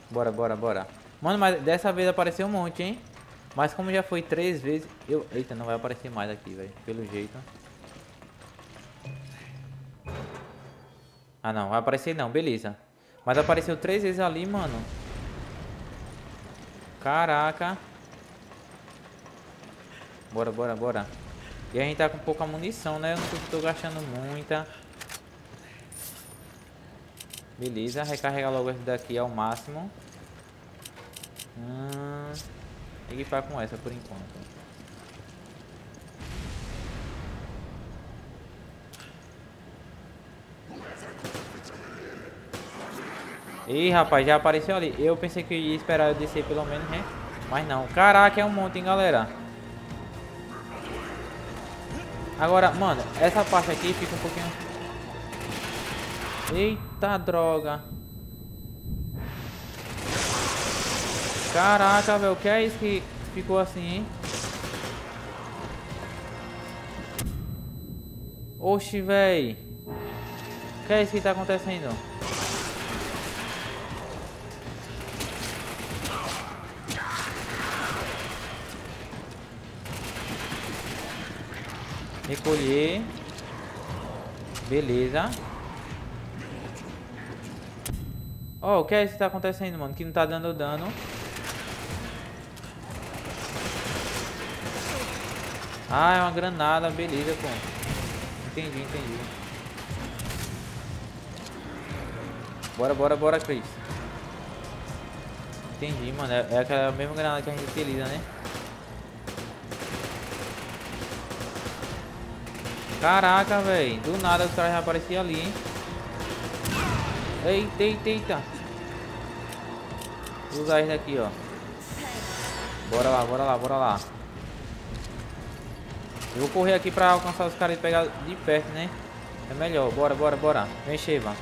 Bora, bora, bora. Mano, mas dessa vez apareceu um monte, hein? Mas como já foi 3 vezes, eu... Eita, não vai aparecer mais aqui, velho. Pelo jeito. Ah, não. Vai aparecer não. Beleza. Mas apareceu 3 vezes ali, mano. Caraca. Bora, bora, bora. E a gente tá com pouca munição, né? Eu não tô gastando muita. Beleza. Recarregar logo esse daqui ao máximo. Equipar com essa por enquanto. Ih, rapaz, já apareceu ali. Eu pensei que ia esperar eu descer pelo menos, né? Mas não. Caraca, é um monte, hein, galera. Agora, mano, essa parte aqui fica um pouquinho... Eita, droga. Caraca, velho. O que é isso que ficou assim, hein? Oxi, velho. O que é isso que tá acontecendo? Recolher. Beleza. Ó, o que é isso que tá acontecendo, mano? Que não tá dando dano. Ah, é uma granada. Beleza, pô. Entendi, entendi. Bora, bora, bora, Chris. Entendi, mano. É aquela mesma granada que a gente utiliza, né? Caraca, velho. Do nada os caras já apareciam ali, hein? Eita, eita, eita. Vou usar isso daqui, ó. Bora lá, bora lá, bora lá. Eu vou correr aqui pra alcançar os caras e pegar de perto, né? É melhor. Bora, bora, bora. Vem, Sheva.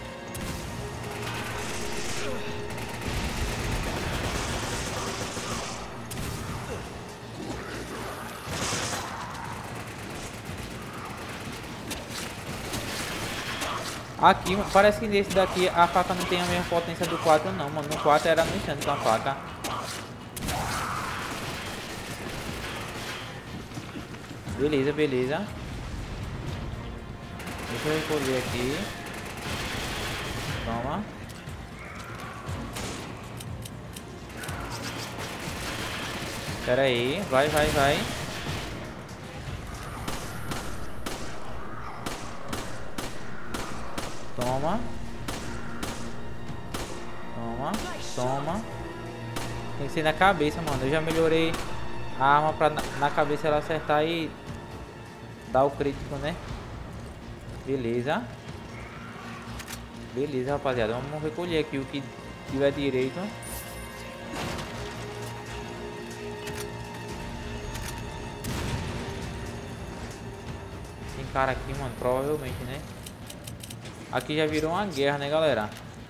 Aqui, parece que nesse daqui a faca não tem a mesma potência do 4 não, mano. No 4 era no instante com a faca. Beleza, beleza. Deixa eu recolher aqui. Toma. Pera aí, vai, vai, vai. Toma. Toma. Toma. Tem que ser na cabeça, mano. Eu já melhorei a arma pra na cabeça ela acertar e dar o crítico, né? Beleza. Beleza, rapaziada. Vamos recolher aqui o que tiver direito. Tem cara aqui, mano. Provavelmente, né? Aqui já virou uma guerra, né, galera?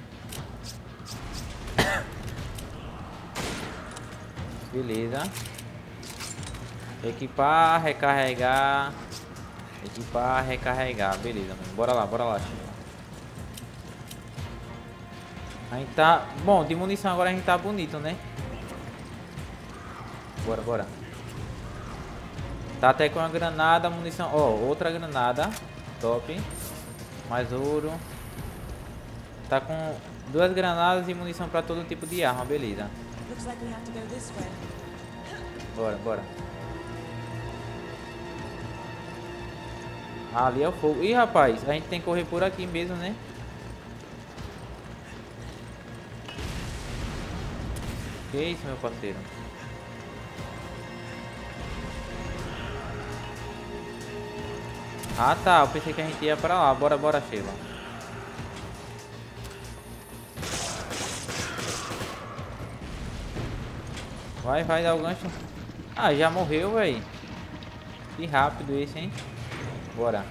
Beleza. Equipar, recarregar. Equipar, recarregar. Beleza, mano. Bora lá, Chico. A gente tá... Bom, de munição agora a gente tá bonito, né? Bora, bora. Tá até com uma granada, munição... Ó, outra granada. Top. Mais ouro. Tá com 2 granadas e munição pra todo tipo de arma, beleza. Bora, bora. Ah, ali é o fogo. Ih, rapaz, a gente tem que correr por aqui mesmo, né? Que isso, meu parceiro? Ah, tá. Eu pensei que a gente ia pra lá. Bora, bora, Sheila. Vai, vai dar o gancho. Ah, já morreu, velho. Que rápido esse, hein? Bora.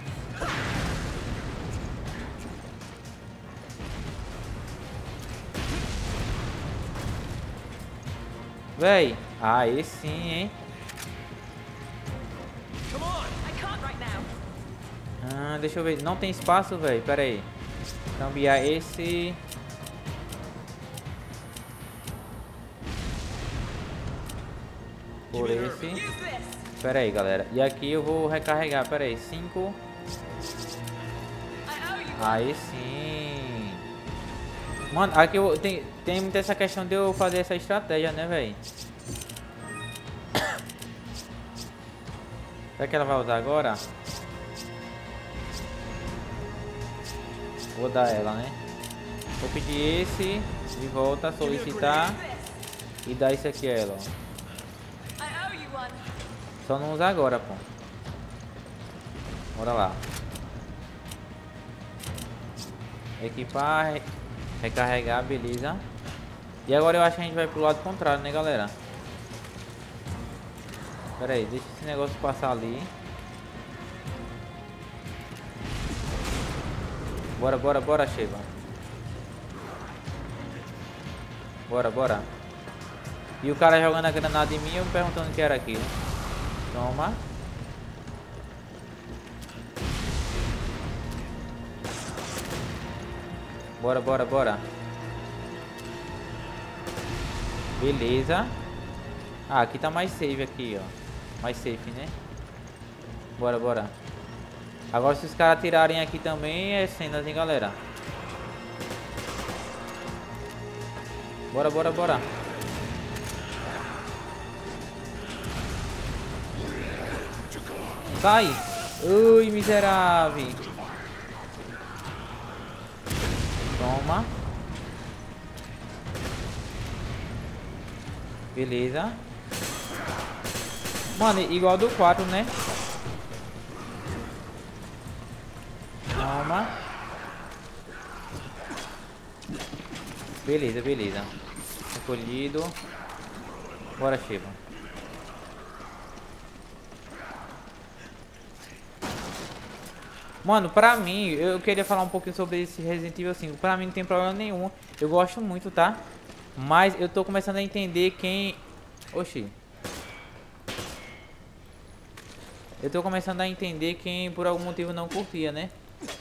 Véi. Ah, esse sim, hein? Ah, deixa eu ver. Não tem espaço, velho. Pera aí. Cambiar esse. por esse. Pera aí, galera. E aqui eu vou recarregar. Pera aí. 5. Aí sim. Mano, aqui tem muita essa questão de eu fazer essa estratégia, né, velho? Será que ela vai usar agora? Vou dar ela, né? Vou pedir esse de volta, solicitar e dar esse aqui a ela, ó. Só não usar agora, pô. Bora lá. Equipar, recarregar, beleza. E agora eu acho que a gente vai pro lado contrário, né, galera? Pera aí, deixa esse negócio passar ali. Bora, bora, bora, Sheva. Bora, bora. E o cara jogando a granada em mim, eu me perguntando o que era aquilo. Toma. Bora, bora, bora. Beleza. Ah, aqui tá mais safe aqui, ó. Mais safe, né? Bora, bora. Agora se os caras tirarem aqui também é cenas, hein, galera. Bora, bora, bora. Sai! Ui, miserável! Toma. Beleza. Mano, igual do 4, né? Toma. Beleza, beleza. Recolhido. Bora, Sheva. Mano, pra mim, eu queria falar um pouquinho sobre esse Resident Evil 5. Pra mim não tem problema nenhum. Eu gosto muito, tá? Mas eu tô começando a entender quem... Oxi. Eu tô começando a entender quem por algum motivo não curtia, né?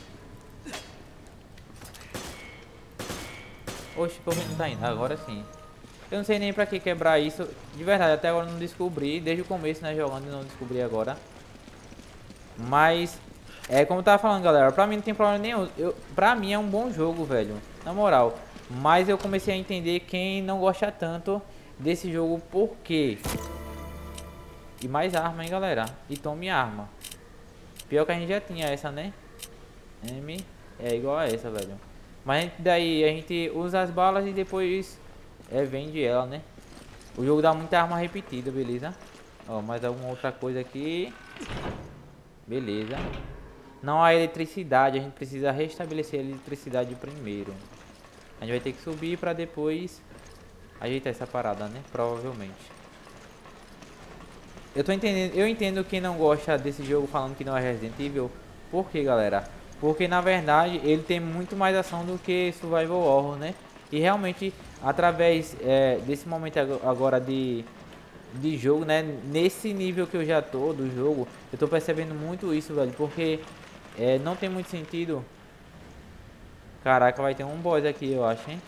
Oxi, por que não tá indo? Agora sim. Eu não sei nem pra que quebrar isso. De verdade, até agora eu não descobri. Desde o começo, né, jogando, e não descobri agora. Mas... é como eu tava falando, galera, pra mim não tem problema nenhum. Pra mim é um bom jogo, velho. Na moral. Mas eu comecei a entender quem não gosta tanto desse jogo, por quê? E mais arma, hein, galera. E tome arma. Pior que a gente já tinha essa, né? M é igual a essa, velho. Mas daí a gente usa as balas e depois vende ela, né? O jogo dá muita arma repetida, beleza? Ó, mais alguma outra coisa aqui. Beleza. Não há eletricidade, a gente precisa restabelecer a eletricidade primeiro. A gente vai ter que subir pra depois ajeitar essa parada, né? Provavelmente. Eu tô entendendo, eu entendo quem não gosta desse jogo falando que não é Resident Evil. Por quê, galera? Porque na verdade ele tem muito mais ação do que Survival Horror, né? E realmente através desse momento agora de jogo, né? Nesse nível que eu já tô do jogo, eu tô percebendo muito isso, velho. Porque não tem muito sentido. Caraca, vai ter um boss aqui, eu acho, hein?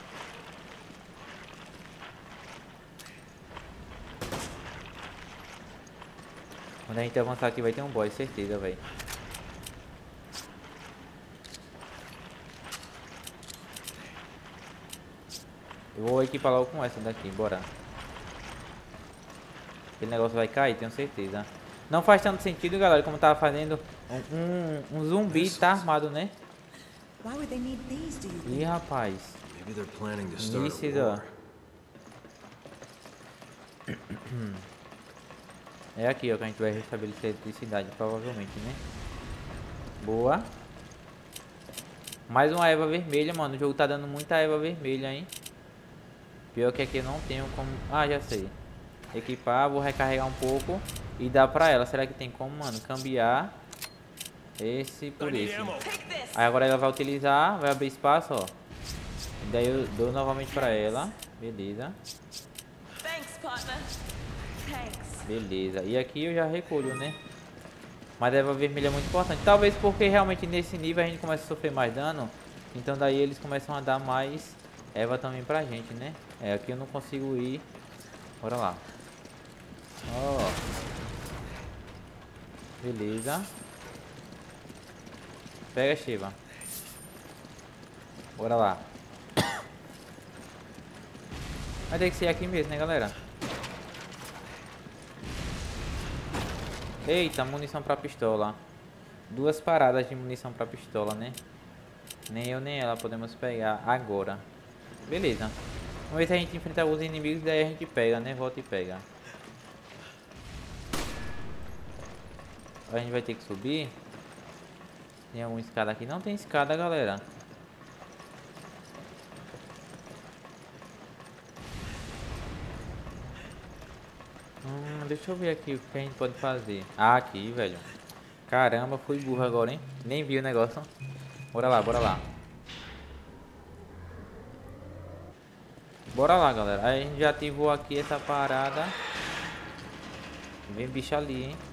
Quando a gente avançar aqui vai ter um boss, certeza, velho. Eu vou equipar logo com essa daqui, bora. Aquele negócio vai cair, tenho certeza. Não faz tanto sentido, galera, como tava fazendo um zumbi, tá armado, né? Ih, rapaz. Isso, ó. É aqui, ó, que a gente vai restabelecer a eletricidade, provavelmente, né? Boa. Mais uma erva vermelha, mano. O jogo tá dando muita erva vermelha, hein? Pior que aqui eu não tenho como... Ah, já sei. Equipar, vou recarregar um pouco e dar pra ela. Será que tem como, mano? Cambiar esse por esse. Aí agora ela vai utilizar, vai abrir espaço, ó. E daí eu dou novamente pra ela. Beleza. Beleza. E aqui eu já recolho, né? Mas a erva vermelha é muito importante. Talvez porque realmente nesse nível a gente começa a sofrer mais dano. Então daí eles começam a dar mais erva também pra gente, né? Aqui eu não consigo ir. Bora lá. Ó. Beleza. Pega, Shiva. Bora lá. Vai ter que ser aqui mesmo, né, galera? Eita, munição pra pistola. 2 paradas de munição pra pistola, né? Nem eu nem ela podemos pegar agora. Beleza. Vamos ver se a gente enfrenta os inimigos e daí a gente pega, né? Volta e pega. A gente vai ter que subir. Tem alguma escada aqui? Não tem escada, galera. Deixa eu ver aqui o que a gente pode fazer. Ah, aqui, velho. Caramba, fui burro agora, hein? Nem vi o negócio. Bora lá, bora lá. Bora lá, galera. Aí a gente já ativou aqui essa parada. Vem bicho ali, hein?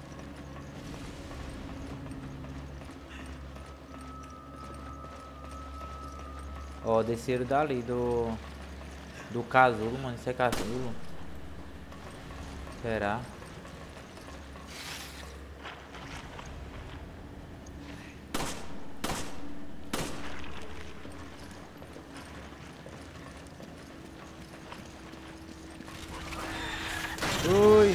Ó, desceram dali do casulo, mano. Isso é casulo? Será? Ui!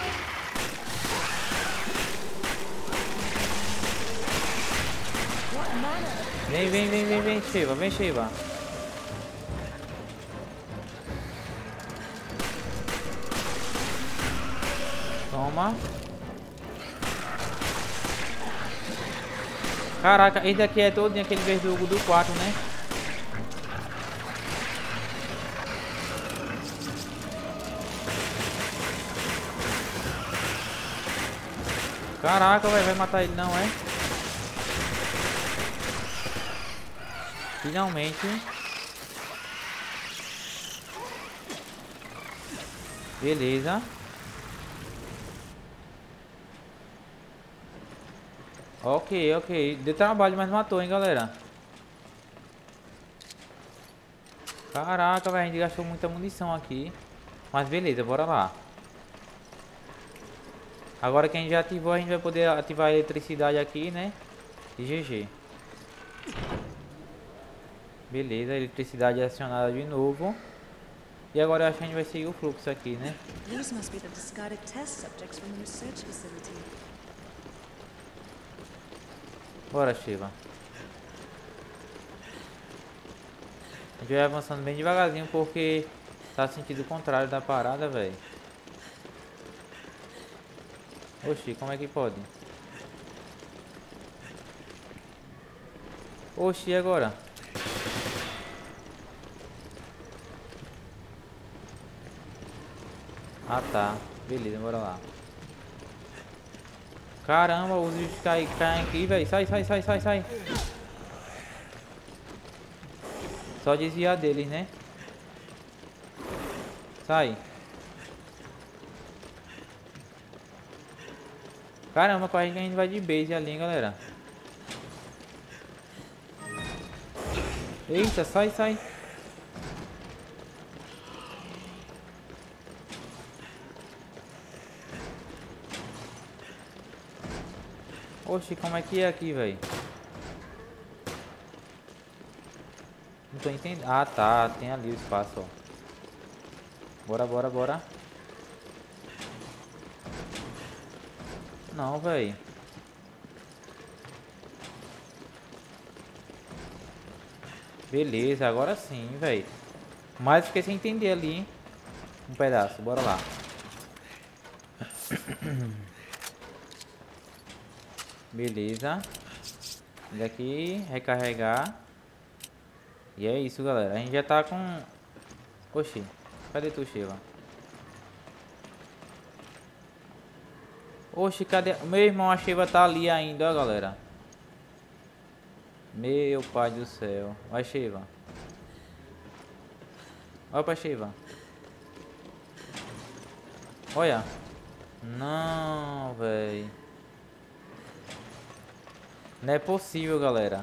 Vem, Shiva, vem, Shiva. Toma. Caraca, esse daqui é todo aquele verdugo do 4, né? Caraca, vai matar ele não, é? Finalmente. Beleza. Ok, ok. Deu trabalho, mas matou, hein, galera. Caraca, velho. A gente gastou muita munição aqui. Mas beleza, bora lá. Agora que a gente já ativou, a gente vai poder ativar a eletricidade aqui, né? E GG. Beleza, eletricidade acionada de novo. E agora eu acho que a gente vai seguir o fluxo aqui, né? These must be the discarded test subjects from the research facility. Bora, Shiva. A gente vai avançando bem devagarzinho porque tá sentido contrário da parada, velho. Oxi, como é que pode? Oxi, e agora? Ah, tá. Beleza, bora lá. Caramba, os bichos caem aqui, velho. Sai. Só desviar deles, né? Sai. Caramba, parece que a gente vai de base ali, hein, galera. Eita, sai. Oxi, como é que é aqui, velho? Não tô entendendo. Ah, tá. Tem ali o espaço, ó. Bora. Não, velho. Beleza, agora sim, velho. Mas fiquei sem entender ali, hein? Um pedaço, bora lá. Beleza. E aqui, recarregar. E é isso, galera. A gente já tá com... Oxi, cadê tu, Shiva? Oxi, cadê? Meu irmão, a Shiva tá ali ainda, ó, galera. Meu pai do céu. Vai, Shiva. Olha pra Shiva. Olha. Não, velho. Não é possível, galera.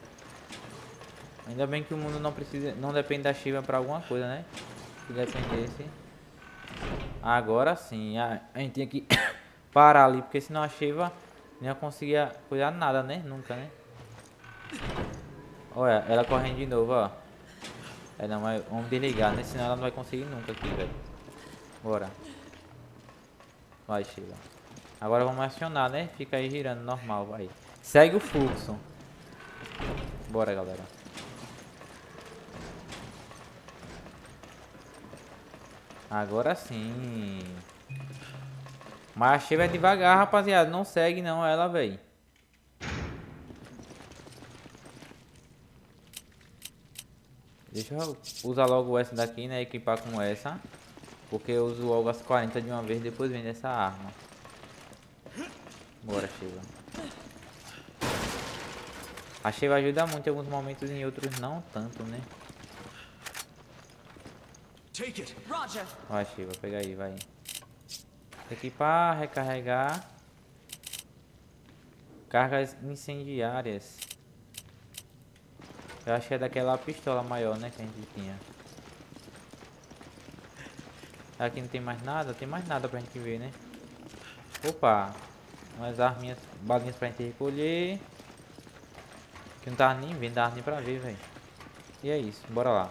Ainda bem que o mundo não depende da Shiva pra alguma coisa, né? Se dependesse. Agora sim, a gente tinha que parar ali, porque senão a Shiva não ia conseguir cuidar nada, né? Nunca, né? Olha, ela correndo de novo, ó. É, não, mas vamos desligar, né? Senão ela não vai conseguir nunca aqui, velho. Bora. Vai, Shiva. Agora vamos acionar, né? Fica aí girando normal, vai. Segue o fluxo. Bora, galera. Agora sim. Mas a Shiva é devagar, rapaziada. Não segue não ela, velho. Deixa eu usar logo essa daqui, né? Equipar com essa. Porque eu uso logo as 40 de uma vez, depois vem dessa arma. Bora, Shiva. A Shiva ajuda muito em alguns momentos, em outros não tanto, né? Vai, Shiva, pega aí, vai. Equipar, recarregar. Cargas incendiárias. Eu acho que é daquela pistola maior, né, que a gente tinha. Aqui não tem mais nada? Tem mais nada pra gente ver, né? Opa! Umas arminhas, balinhas pra gente recolher. Que não tava nem vendo, dava nem pra ver, velho. E é isso, bora lá.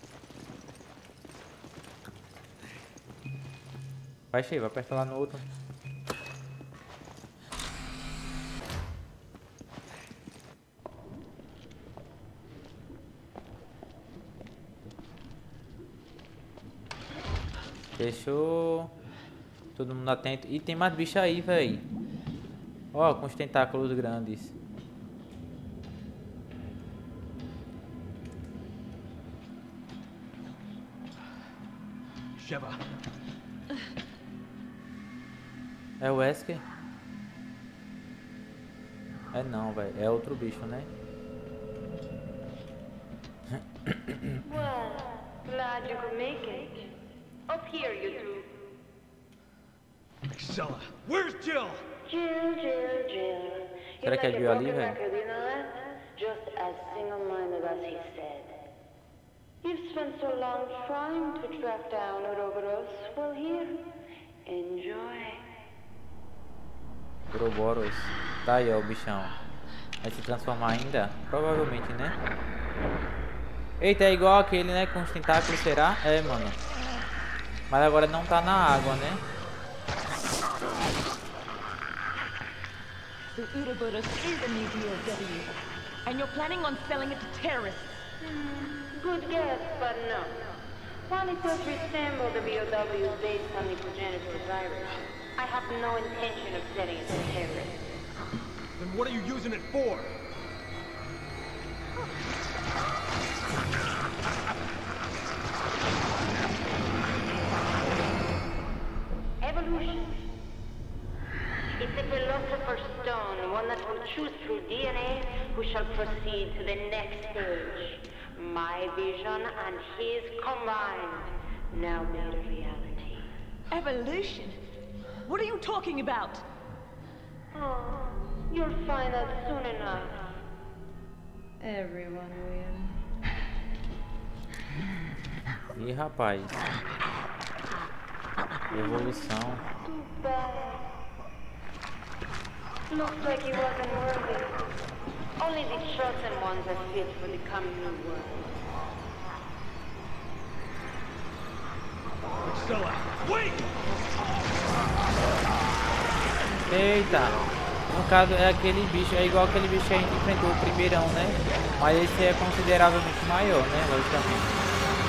Vai, Shiva, aperta lá no outro. Fechou. Todo mundo atento. E tem mais bicho aí, velho. Ó, com os tentáculos grandes. Shiva. É o Wesker? É não, velho. É outro bicho, né? Well, glad you could make it. Up here, you two. Excella, where's Jill? Jill. Será que é Jill ali, velho? You know that? Just as single-minded as he said. You've spent so long trying to track down Ouroboros. Well, here, enjoy. Ouroboros. Tá aí, ó, o bichão. Vai se transformar ainda? Provavelmente, né? Eita, é igual aquele, né? Com os tentáculos, será? É, mano. Mas agora não tá na água, né? The Ouroboros is a new DOW, and you're planning on selling it to terrorists. Good guess, but no. While it does resemble the BOW based on the progenitor virus, I have no intention of selling it to terrorists. Then what are you using it for? Evolution. It's a philosopher's stone, one that will choose through DNA who shall proceed to the next stage. My vision and his combined, now made a reality. Evolution? What are you talking about? Oh, you'll find out soon enough. Everyone will. Ih, rapaz. Evolução. Too bad. Looks like he wasn't worthy. Only the chosen ones are fit for the coming new world. Excella, wait! Eita. No caso é aquele bicho, é igual aquele bicho que a gente enfrentou o primeirão, né? Mas esse é consideravelmente maior, né? Logicamente.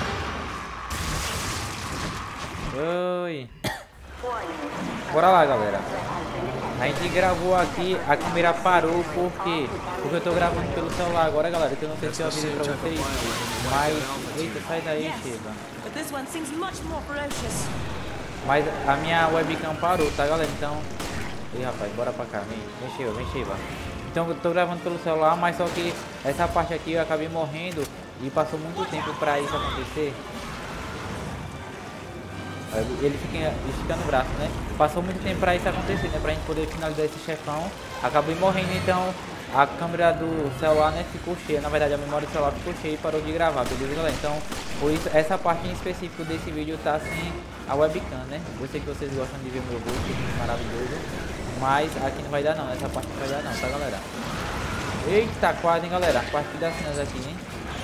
Oi. Bora lá, galera. A gente gravou aqui, a câmera parou porque eu tô gravando pelo celular agora, galera, que eu não sei se eu avisei pra vocês. Mas, eita, sai daí, Shiva. But this one seems much more ferocious. Mas a minha webcam parou, tá, galera? Então, ih, rapaz, bora pra cá, vem Shiva, vem Shiva. Então eu tô gravando pelo celular, mas só que essa parte aqui eu acabei morrendo e passou muito tempo pra isso acontecer. Ele fica esticando o braço, né? Passou muito tempo pra isso acontecer, né? Pra gente poder finalizar esse chefão. Acabei morrendo, então a câmera do celular, né, ficou cheia. Na verdade, a memória do celular ficou cheia e parou de gravar, beleza, galera? Então, por isso, essa parte em específico desse vídeo tá sem a webcam, né? Eu sei que vocês gostam de ver meu rosto maravilhoso, mas aqui não vai dar não, essa parte não vai dar não, tá, galera? Eita, quase, hein, galera? A parte das cenas aqui, hein?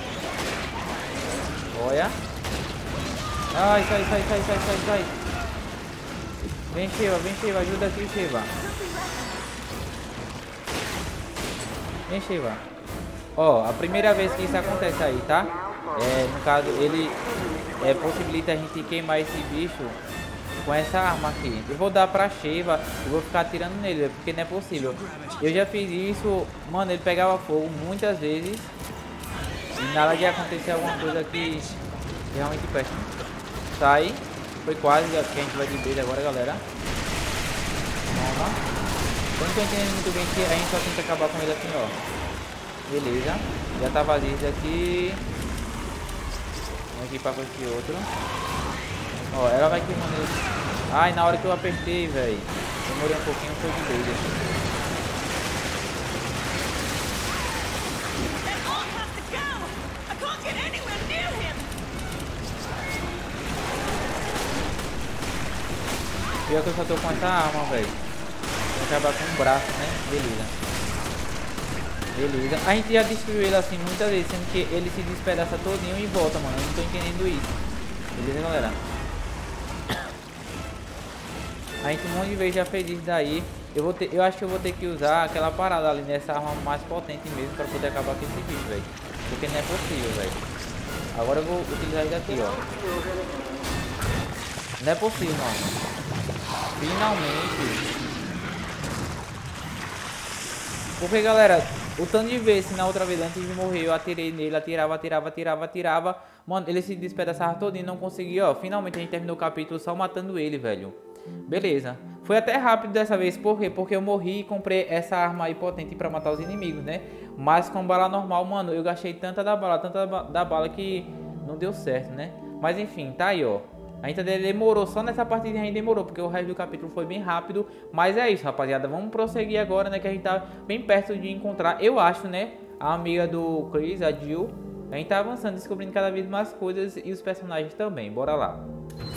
Olha. Ai, sai. Vem, Sheva, ajuda aqui, Sheva. Vem, Sheva. Ó, a primeira vez que isso acontece aí, tá? No caso, ele possibilita a gente queimar esse bicho com essa arma aqui. Eu vou dar pra Sheva e vou ficar atirando nele, porque não é possível. Eu já fiz isso, mano, ele pegava fogo muitas vezes e nada de acontecer alguma coisa que realmente presta. Sai, foi quase que a gente vai de base agora, galera. Toma. Eu não tô entendendo muito bem que a gente só tenta acabar com ele assim, ó. Beleza, já tá vazio esse aqui. Vamos aqui pra esse outro. Ó, ela vai queimando ele. Ai, na hora que eu apertei, velho, demorei um pouquinho, foi de base. Pior que eu só tô com essa arma, velho. Vou acabar com um braço, né? Beleza. A gente já destruiu ele assim muitas vezes, sendo que ele se despedaça todinho e volta, mano. Eu não tô entendendo isso. Beleza, galera? A gente um monte de vezes já fez isso daí. Eu acho que eu vou ter que usar aquela parada ali nessa arma mais potente mesmo pra poder acabar com esse bicho, velho. Porque não é possível, velho. Agora eu vou utilizar isso aqui, ó. Não é possível, mano. Finalmente. Porque, galera, o tanto de vezes na outra vez antes de morrer eu atirei nele, atirava. Mano, ele se despedaçava todinho e não conseguia, ó. Finalmente a gente terminou o capítulo só matando ele, velho. Beleza. Foi até rápido dessa vez, por quê? Porque eu morri e comprei essa arma aí potente pra matar os inimigos, né? Mas com bala normal, mano, eu gastei tanta da bala que não deu certo, né? Mas enfim, tá aí, ó. A gente demorou, só nessa partida a gente demorou, porque o resto do capítulo foi bem rápido. Mas é isso, rapaziada, vamos prosseguir agora, né, que a gente tá bem perto de encontrar, eu acho, né, a amiga do Chris, a Jill. A gente tá avançando, descobrindo cada vez mais coisas e os personagens também, bora lá.